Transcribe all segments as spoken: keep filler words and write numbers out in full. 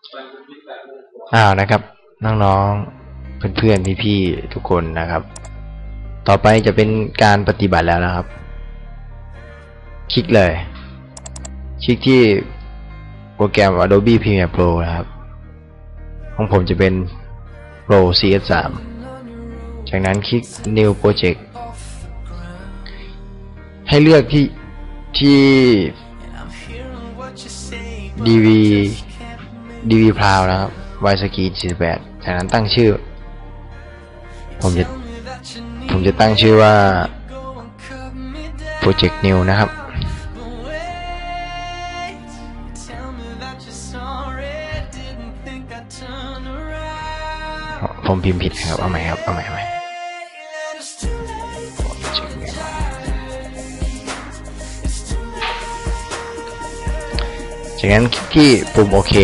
อ้าวนะครับน้องๆเพื่อนๆพี่ๆทุกคนนะครับต่อไปจะเป็นการปฏิบัติแล้วนะครับ คลิกเลยคลิกที่โปรแกรม Adobe Premiere Pro นะครับของผมจะเป็น Pro ซี เอส สาม จากนั้นคลิก New Project ให้เลือกที่ที่ ดี วี ดี วี Plow นะครับ Widescreen สี่สิบแปดจากนั้นตั้งชื่อผมจะผมจะตั้งชื่อว่า Project New นะครับผมพิมพ์ผิดครับเอาใหม่ครับเอาใหม่เอาใหม่จากนั้นคลิกที่ปุ่มโอเค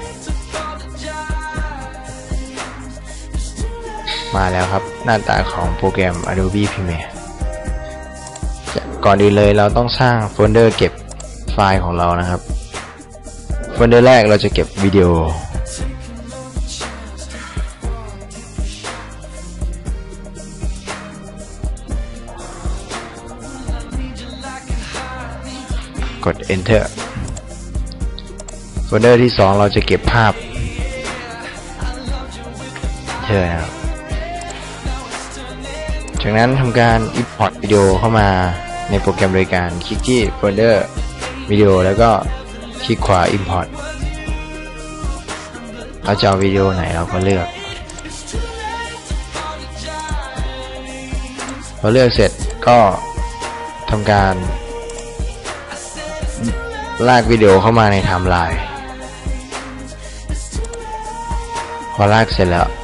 มาแล้วครับหน้าตาของโปรแกรม Adobe Premiere ก่อนอื่นเลยเราต้องสร้างโฟลเดอร์เก็บไฟล์ของเรานะครับโฟลเดอร์แรกเราจะเก็บวิดีโอกด Enter โฟลเดอร์ที่สองเราจะเก็บภาพเช่ครับจากนั้นทำการ Import วิดีโอเข้ามาในโปรแกรมโดยการคลิกที่โฟลเดอร์วิดีโอแล้วก็คลิกขวา Import เราจะเอาวิดีโอไหนเราก็เลือกพอเลือกเสร็จก็ทำการลากวิดีโอเข้ามาในไทม์ไลน์พอลากเสร็จแล้ว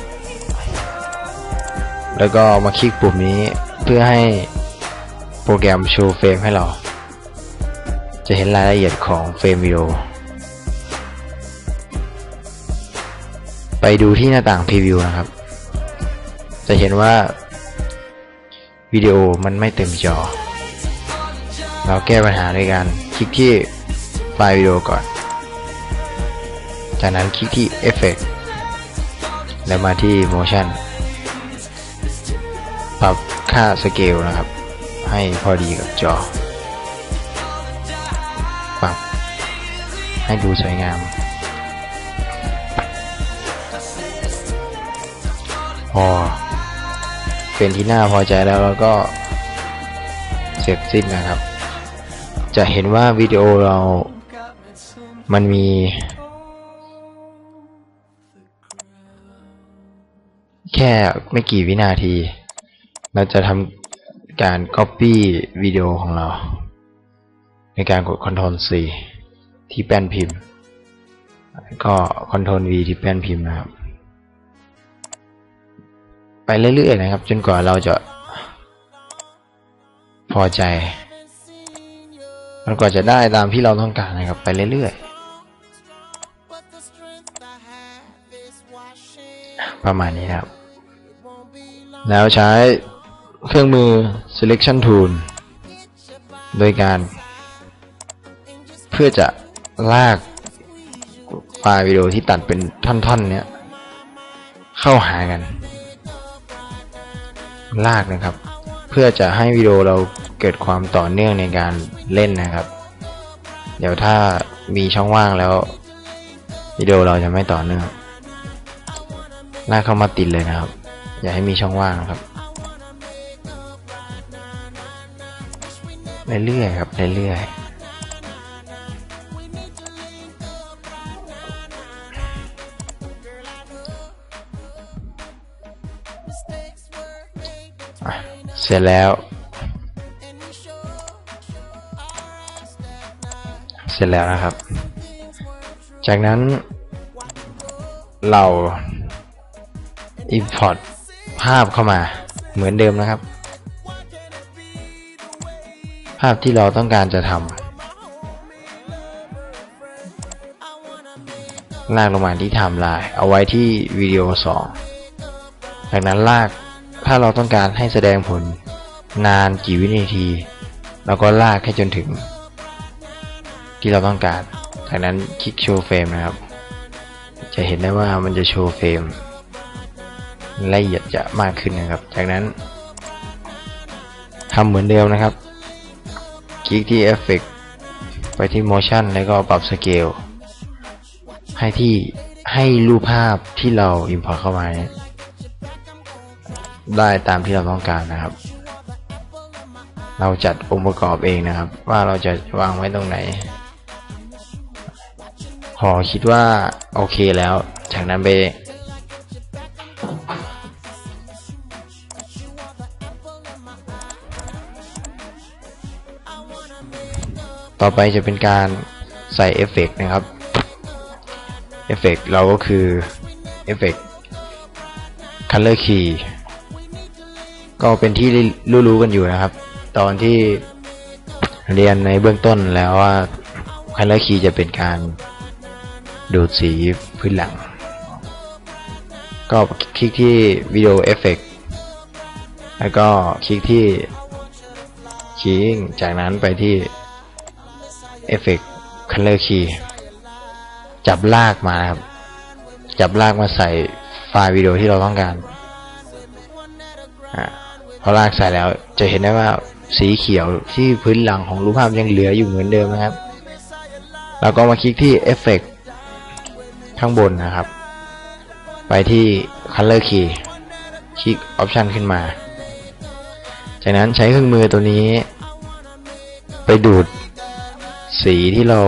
แล้วก็มาคลิกปุ่มนี้เพื่อให้โปรแกรมโชว์เฟรมให้เราจะเห็นรายละเอียดของเฟรมวิดีโอไปดูที่หน้าต่างพรีวิวนะครับจะเห็นว่าวิดีโอมันไม่เต็มจอเราแก้ปัญหาด้วยการคลิกที่ไฟล์วิดีโอก่อนจากนั้นคลิกที่ Effect แล้วมาที่ Motion ปรับค่าสเกลนะครับให้พอดีกับจอปรับให้ดูสวยงามพอเป็นที่น่าพอใจแล้วแล้วก็เสร็จสิ้นนะครับจะเห็นว่าวิดีโอเรามันมีแค่ไม่กี่วินาทีเราจะทำการ Copy วิดีโอของเราในการกด Ctrl C ที่แป้นพิมพ์แล้วก็ Ctrl V ที่แป้นพิมพ์นะครับไปเรื่อยๆนะครับจนกว่าเราจะพอใจจนกว่าจะได้ตามที่เราต้องการนะครับไปเรื่อยๆประมาณนี้ครับแล้วใช้เครื่องมือ selection tool โดยการเพื่อจะลากไฟล์วิดีโอที่ตัดเป็นท่อนๆเนี้ยเข้าหากันลากนะครับเพื่อจะให้วิดีโอเราเกิดความต่อเนื่องในการเล่นนะครับเดี๋ยวถ้ามีช่องว่างแล้ววิดีโอเราจะไม่ต่อเนื่องลากเข้ามาติดเลยนะครับอย่าให้มีช่องว่างนะครับเรื่อยๆครับเรื่อยๆเสร็จแล้วเสร็จแล้วนะครับจากนั้นเรา Import ภาพเข้ามาเหมือนเดิมนะครับภาพที่เราต้องการจะทำลากลงมาที่ไทม์ไลน์เอาไว้ที่วิดีโอสองจากนั้นลากถ้าเราต้องการให้แสดงผลนานกี่วินาทีเราก็ลากให้จนถึงที่เราต้องการจากนั้นคลิกโชว์เฟรมนะครับจะเห็นได้ว่ามันจะโชว์เฟรมละเอียดจะมากขึ้นนะครับจากนั้นทำเหมือนเดิมนะครับคลิกที่ Effect ไปที่ Motion แล้วก็ปรับสเกลให้ที่ให้รูปภาพที่เรา Import เข้ามาได้ตามที่เราต้องการนะครับเราจัดองค์ประกอบเองนะครับว่าเราจะวางไว้ตรงไหนพอคิดว่าโอเคแล้วจากนั้นไปต่อไปจะเป็นการใส่เอฟเฟกต์นะครับเอฟเฟกต์เราก็คือเอฟเฟกต์ Color Key ก็เป็นที่รู้ๆกันอยู่นะครับตอนที่เรียนในเบื้องต้นแล้วว่า Color Key จะเป็นการดูดสีพื้นหลังก็คลิกที่ Video Effect แล้วก็คลิกที่ Keying จากนั้นไปที่ Effect Color Key จับลากมาครับจับลากมาใส่ไฟล์วิดีโอที่เราต้องการอ่าพอลากใส่แล้วจะเห็นได้ว่าสีเขียวที่พื้นหลังของรูปภาพยังเหลืออยู่เหมือนเดิมนะครับแล้วก็มาคลิกที่ Effect ข้างบนนะครับไปที่ Color Key คลิก Option ขึ้นมาจากนั้นใช้เครื่องมือตัวนี้ไปดูดสีที่เรา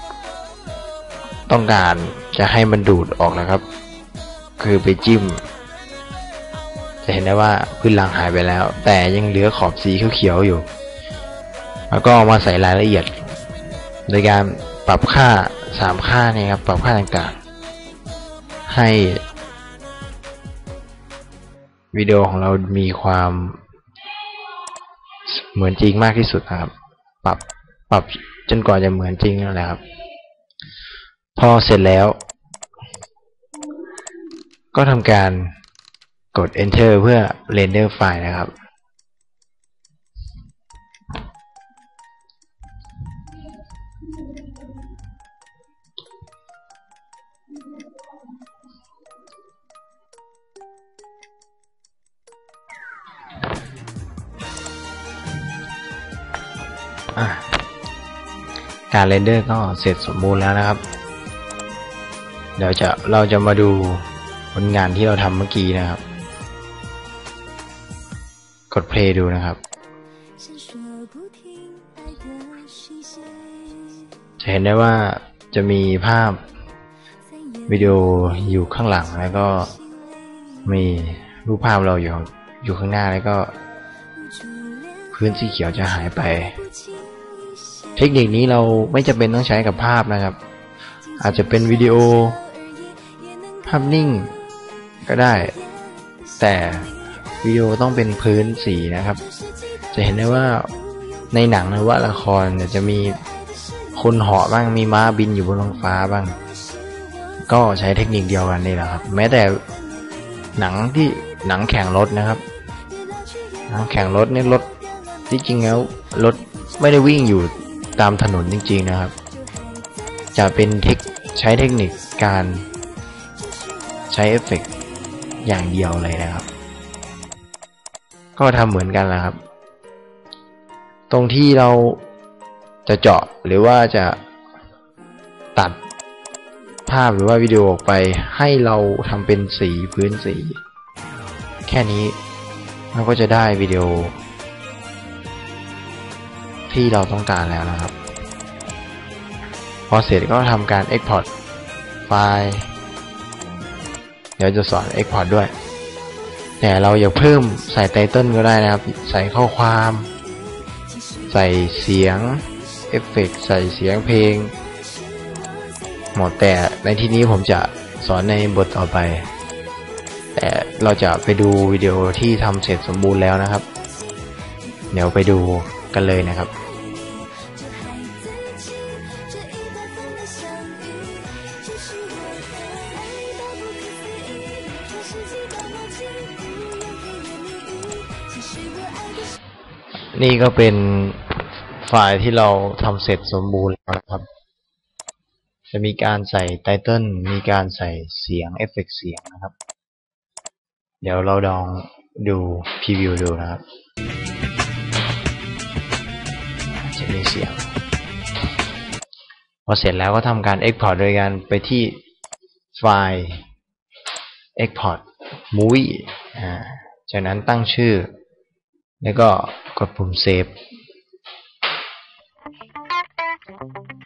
ต้องการจะให้มันดูดออกนะครับคือไปจิ้มจะเห็นได้ว่าพื้นหลังหายไปแล้วแต่ยังเหลือขอบสีเขียวๆอยู่แล้วก็มาใส่รายละเอียดโดยการปรับค่าสามค่านี่ครับปรับค่าต่างๆให้วิดีโอของเรามีความเหมือนจริงมากที่สุดนะครับปรับปรับจนกว่าจะเหมือนจริงนั่นแหละครับพอเสร็จแล้วก็ทำการกด Enter เพื่อ Render ไฟล์นะครับการเรนเดอร์ก็เสร็จสมบูรณ์แล้วนะครับเดี๋ยวจะเราจะมาดูผลงานที่เราทำเมื่อกี้นะครับกด play ดูนะครับจะเห็นได้ว่าจะมีภาพวิดีโออยู่ข้างหลังแล้วก็มีรูปภาพเราอยู่อยู่ข้างหน้าแล้วก็พื้นสีเขียวจะหายไปเทคนิคนี้เราไม่จำเป็นต้องใช้กับภาพนะครับอาจจะเป็นวิดีโอภาพนิ่งก็ได้แต่วิดีโอต้องเป็นพื้นสีนะครับจะเห็นได้ว่าในหนังหรือว่าละครเนี่ยจะมีคนเหาะบ้างมีม้าบินอยู่บนท้องฟ้าบ้างก็ใช้เทคนิคเดียวกันนี่แหละครับแม้แต่หนังที่หนังแข่งรถนะครับหนังแข่งรถเนี่ยรถที่จริงแล้วรถไม่ได้วิ่งอยู่ตามถนนจริงๆนะครับจะเป็นเทคใช้เทคนิคการใช้เอฟเฟกต์อย่างเดียวเลยนะครับก็ทำเหมือนกันแหละครับตรงที่เราจะเจาะหรือว่าจะตัดภาพหรือว่าวิดีโอออกไปให้เราทำเป็นสีพื้นสีแค่นี้เราก็จะได้วิดีโอที่เราต้องการแล้วนะครับพอเสร็จก็ทำการ Export ไฟล์เดี๋ยวจะสอน Export ด้วยแต่เราอยากเพิ่มใส่ไตเติ้ลก็ได้นะครับใส่ข้อความใส่เสียงเอฟเฟกต์ใส่เสียงเพลงหมดแต่ในที่นี้ผมจะสอนในบทต่อไปแต่เราจะไปดูวิดีโอที่ทำเสร็จสมบูรณ์แล้วนะครับเดี๋ยวไปดูกันเลยนะครับนี่ก็เป็นไฟล์ที่เราทำเสร็จสมบูรณ์แล้วนะครับจะมีการใส่ไตเติลมีการใส่เสียงเอฟเฟกต์เสียงนะครับเดี๋ยวเราลองดูพรีวิวดูนะครับจะมีเสียงพอเสร็จแล้วก็ทำการ Export โดยการไปที่ไฟล์ Export Movie อ่าจากนั้นตั้งชื่อแล้วก็กดปุ่ม Save